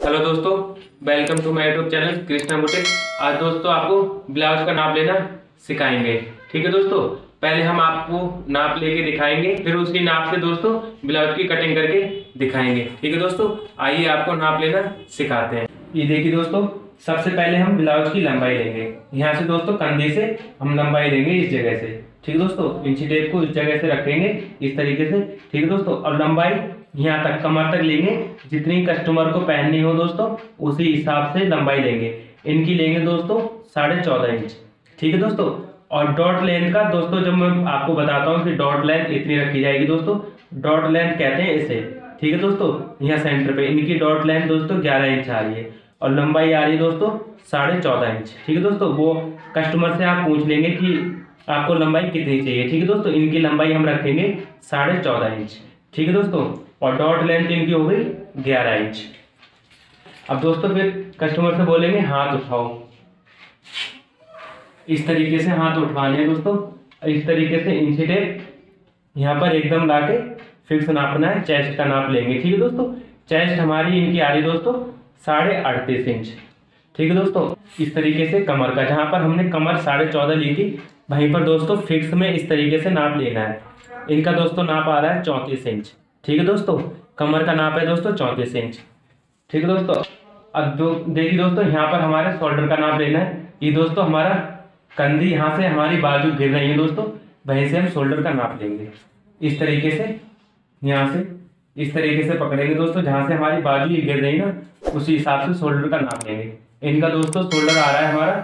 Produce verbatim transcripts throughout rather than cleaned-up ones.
Hello दोस्तों, welcome to my YouTube channel Krishna boutique. आज दोस्तों आपको ब्लाउज का नाप लेना सिखाएंगे। ठीक है दोस्तों, पहले हम आपको नाप लेके दिखाएंगे, फिर उसी नाप से दोस्तों ब्लाउज की कटिंग करके दिखाएंगे। ठीक है दोस्तों, आइए आपको नाप लेना सिखाते हैं। ये देखिए दोस्तों, सबसे पहले हम ब्लाउज की लंबाई लेंगे। यहाँ से दोस्तों कंधे से हम लंबाई लेंगे इस जगह से। ठीक है दोस्तों, इंची टेप को इस जगह से रखेंगे इस तरीके से। ठीक है दोस्तों, और लंबाई यहाँ तक कमर तक लेंगे। जितनी कस्टमर को पहननी हो दोस्तों उसी हिसाब से लंबाई लेंगे। इनकी लेंगे दोस्तों साढ़े चौदह इंच। ठीक है दोस्तों, और डॉट लेंथ का दोस्तों जब मैं आपको बताता हूँ कि डॉट लेंथ इतनी रखी जाएगी दोस्तों, डॉट लेंथ कहते हैं इसे। ठीक है दोस्तों, यहाँ सेंटर पे इनकी डॉट लेंथ दोस्तों ग्यारह इंच आ रही है और लंबाई आ रही है दोस्तों साढ़े चौदह इंच। ठीक है दोस्तों, वो कस्टमर से आप पूछ लेंगे कि आपको लंबाई कितनी चाहिए। ठीक है दोस्तों, इनकी लंबाई हम रखेंगे साढ़े चौदह इंच। ठीक है दोस्तों, और डॉट लेंथ इनकी हो गई ग्यारह इंच। अब दोस्तों फिर कस्टमर से बोलेंगे हाथ उठाओ। इस तरीके से हाथ उठवाने हैं दोस्तों। इस तरीके से इंची टेप यहाँ पर एकदम लाके फिक्स नापना है। चेस्ट का नाप लेंगे। ठीक है दोस्तों, चेस्ट हमारी इनकी आ रही दोस्तों साढ़े अड़तीस इंच। ठीक है दोस्तों, इस तरीके से कमर का, जहाँ पर हमने कमर साढ़े चौदह ली थी वहीं पर दोस्तों फिक्स में इस तरीके से नाप लेना है। इनका दोस्तों नाप आ रहा है चौंतीस इंच। ठीक है दोस्तों, कमर का नाप है दोस्तों चौंतीस इंच। ठीक है दोस्तों, अब दो देखिए दोस्तों, यहाँ पर हमारे शोल्डर का नाप लेना है। ये दोस्तों हमारा कंधी यहाँ से हमारी बाजू गिर रही है दोस्तों, वहीं से हम शोल्डर का नाप लेंगे। इस तरीके से यहाँ से इस तरीके से पकड़ेंगे दोस्तों, जहाँ से हमारी बाजू ये गिर रही है ना उसी हिसाब से शोल्डर का नाप लेंगे। इनका दोस्तों शोल्डर आ रहा है हमारा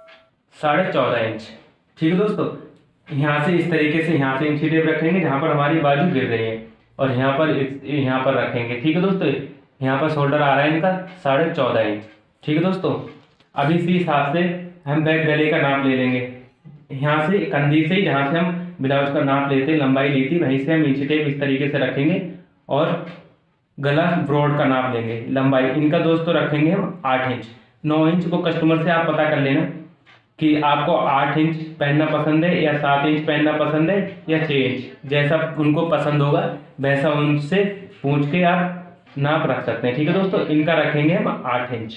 साढ़े चौदह इंच। ठीक है दोस्तों, यहाँ से इस तरीके से यहाँ से इंची टेप रखेंगे जहाँ पर हमारी बाजू गिर रही है और यहाँ पर यहाँ पर रखेंगे। ठीक है दोस्तों, यहाँ पर शोल्डर आ रहा है इनका साढ़े चौदह इंच। ठीक है दोस्तों, अब इसी हिसाब से हम बैक गले का नाप ले लेंगे। यहाँ से कंधी से जहाँ से हम ब्लाउज का नाप लेते लंबाई ली थी वहीं से हम इंची टेप इस तरीके से रखेंगे और गला ब्रॉड का नाप लेंगे। लंबाई इनका दोस्तों रखेंगे हम आठ इंच। नौ इंच को कस्टमर से आप पता कर लेना कि आपको आठ इंच पहनना पसंद है या सात इंच पहनना पसंद है या छः इंच, जैसा उनको पसंद होगा वैसा उनसे पूछ के आप नाप रख सकते हैं। ठीक है दोस्तों, इनका रखेंगे हम आठ इंच।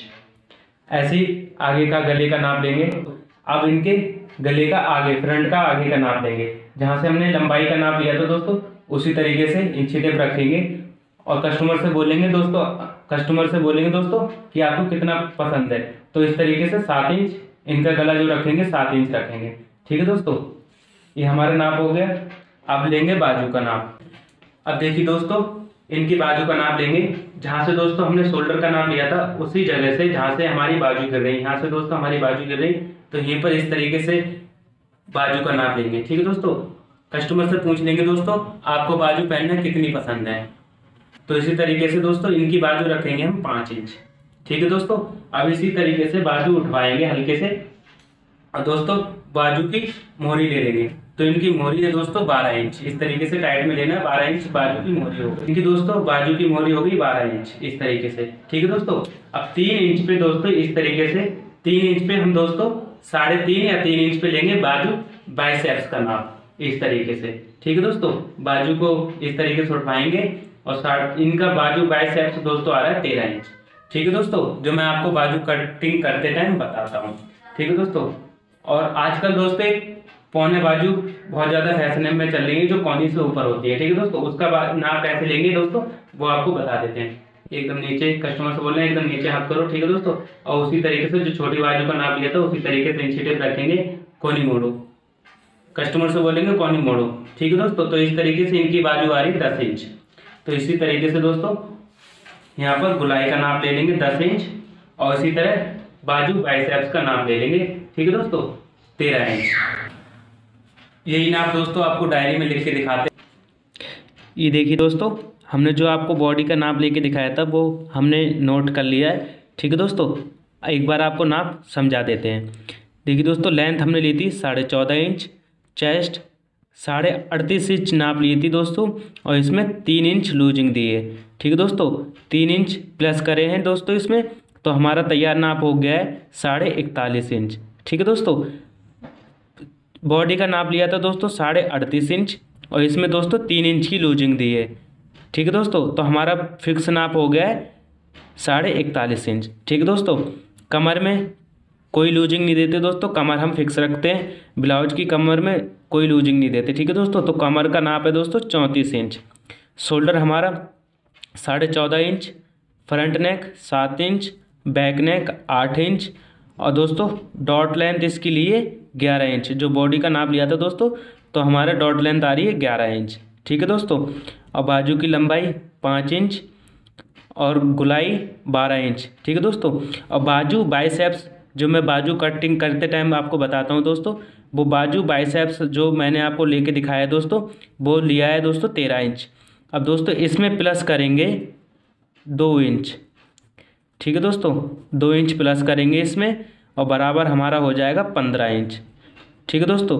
ऐसे ही आगे का गले का नाप लेंगे। अब इनके गले का आगे फ्रंट का आगे का नाप लेंगे। जहाँ से हमने लंबाई का नाप लिया था दोस्तों उसी तरीके से इंची टेप रखेंगे और कस्टमर से बोलेंगे दोस्तों कस्टमर से बोलेंगे दोस्तों कि आपको कितना पसंद है, तो इस तरीके से सात इंच इनका गला जो रखेंगे सात इंच रखेंगे। ठीक है दोस्तों, ये हमारा नाप हो गया। अब लेंगे बाजू का नाप। अब देखिए दोस्तों, इनकी बाजू का नाप लेंगे। जहाँ से दोस्तों हमने शोल्डर का नाप लिया था उसी जगह से जहाँ से हमारी बाजू गिर रही है, यहाँ से दोस्तों हमारी बाजू गिर रही तो यहीं पर इस तरीके से बाजू का नाप लेंगे। ठीक है दोस्तों, कस्टमर से पूछ लेंगे दोस्तों आपको बाजू पहनना कितनी पसंद है, तो इसी तरीके से दोस्तों इनकी बाजू रखेंगे हम पाँच इंच। ठीक है दोस्तों, अब इसी तरीके से बाजू उठवाएंगे हल्के से और दोस्तों बाजू की मोहरी ले लेंगे। तो इनकी मोहरी है दोस्तों बारह इंच। इस तरीके से टाइट में लेना है, बारह इंच बाजू की मोहरी हो गई। इनकी दोस्तों बाजू की मोहरी हो गई बारह इंच इस तरीके से। ठीक है दोस्तों, अब तीन इंच पे दोस्तों इस तरीके से तीन इंच पे हम दोस्तों साढ़े तीन या तीन इंच पे लेंगे बाजू बाइसेप्स का नाप इस तरीके से। ठीक है दोस्तों, बाजू को इस तरीके से उठवाएंगे और इनका बाजू बाइसेप्स दोस्तों आ रहा है तेरह इंच। ठीक है दोस्तों, जो मैं आपको बाजू कटिंग करते टाइम बताता हूँ। ठीक है दोस्तों, और आजकल दोस्तों पौने बाजू बहुत ज़्यादा फैशन में चल रही है जो कोनी से ऊपर होती है। ठीक है दोस्तों, उसका नाप कैसे लेंगे दोस्तों वो आपको बता देते हैं। एकदम नीचे कस्टमर से बोलना है एकदम नीचे हाथ करो। ठीक है दोस्तों, और उसी तरीके से जो छोटी बाजू का नाप लिया था उसी तरीके से इंची टेप रखेंगे, कोनी मोड़ो। कस्टमर से बोलेंगे कोनी मोड़ो। ठीक है दोस्तों, तो इस तरीके से इनकी बाजू आ रही है दस इंच। तो इसी तरीके से दोस्तों यहाँ पर गुलाई का नाप ले लेंगे दस इंच और इसी तरह बाजू बाइसेप्स का नाप ले लेंगे। ठीक है दोस्तों, तेरह इंच। यही नाप दोस्तों आपको डायरी में लिख के दिखाते हैं। ये देखिए दोस्तों, हमने जो आपको बॉडी का नाप लेके दिखाया था वो हमने नोट कर लिया है। ठीक है दोस्तों, एक बार आपको नाप समझा देते हैं। देखिए दोस्तों, लेंथ हमने ली थी साढ़े चौदह इंच, चेस्ट साढ़े अड़तीस इंच नाप ली थी दोस्तों और इसमें तीन इंच लूजिंग दी है। ठीक है दोस्तों, तीन इंच प्लस करे हैं दोस्तों इसमें, तो हमारा तैयार नाप हो गया है साढ़े इकतालीस इंच। ठीक है दोस्तों, बॉडी का नाप लिया था दोस्तों साढ़े अड़तीस इंच और इसमें दोस्तों तीन इंच की लूजिंग दी है। ठीक है दोस्तों, तो हमारा फिक्स नाप हो गया है साढ़े इकतालीस इंच। ठीक है दोस्तों, कमर में कोई लूजिंग नहीं देते दोस्तों, कमर हम फिक्स रखते हैं, ब्लाउज की कमर में कोई लूजिंग नहीं देते। ठीक है दोस्तों, तो कमर का नाप है दोस्तों चौंतीस इंच। शोल्डर हमारा साढ़े चौदह इंच, फ्रंट नेक सात इंच, बैक नेक आठ इंच, और दोस्तों डॉट लेंथ इसकी लिए ग्यारह इंच। जो बॉडी का नाप लिया था दोस्तों, तो हमारा डॉट लेंथ आ रही है ग्यारह इंच। ठीक है दोस्तों, और बाजू की लंबाई पाँच इंच और गुलाई बारह इंच। ठीक है दोस्तों, और बाजू बाइसेप्स जो मैं बाजू कटिंग करते टाइम आपको बताता हूँ दोस्तों, वो बाजू बाइसेप्स जो मैंने आपको लेके दिखाया है दोस्तों, वो लिया है दोस्तों तेरह इंच। अब दोस्तों इसमें प्लस करेंगे दो इंच। ठीक है दोस्तों, दो इंच प्लस करेंगे इसमें, और बराबर हमारा हो जाएगा पंद्रह इंच। ठीक है दोस्तों,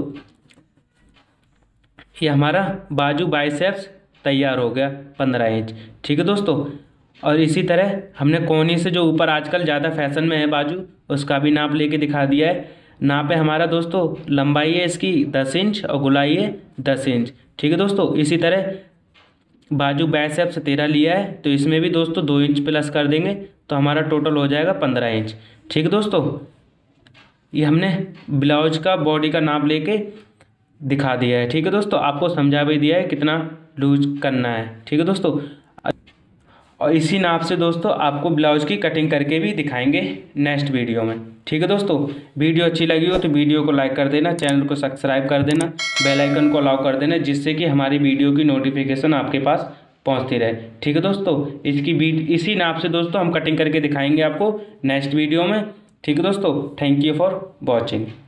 ये हमारा बाजू बाइसेप्स तैयार हो गया पंद्रह इंच। ठीक है दोस्तों, और इसी तरह हमने कोहनी से जो ऊपर आजकल ज़्यादा फैशन में है बाजू, उसका भी नाप लेके दिखा दिया है। नाप है हमारा दोस्तों, लंबाई है इसकी दस इंच और गुलाई है दस इंच। ठीक है दोस्तों, इसी तरह बाजू बाइसेप्स तेरह लिया है, तो इसमें भी दोस्तों दो इंच प्लस कर देंगे, तो हमारा टोटल हो जाएगा पंद्रह इंच। ठीक है दोस्तों, ये हमने ब्लाउज का बॉडी का नाप लेके दिखा दिया है। ठीक है दोस्तों, आपको समझा भी दिया है कितना लूज करना है। ठीक है दोस्तों, और इसी नाप से दोस्तों आपको ब्लाउज की कटिंग करके भी दिखाएंगे नेक्स्ट वीडियो में। ठीक है दोस्तों, वीडियो अच्छी लगी हो तो वीडियो को लाइक कर देना, चैनल को सब्सक्राइब कर देना, बेल आइकन को अलाउ कर देना, जिससे कि हमारी वीडियो की नोटिफिकेशन आपके पास पहुंचती रहे। ठीक है दोस्तों, इसकी वीडियो इसी नाप से दोस्तों हम कटिंग करके दिखाएंगे आपको नेक्स्ट वीडियो में। ठीक है दोस्तों, थैंक यू फॉर वॉचिंग।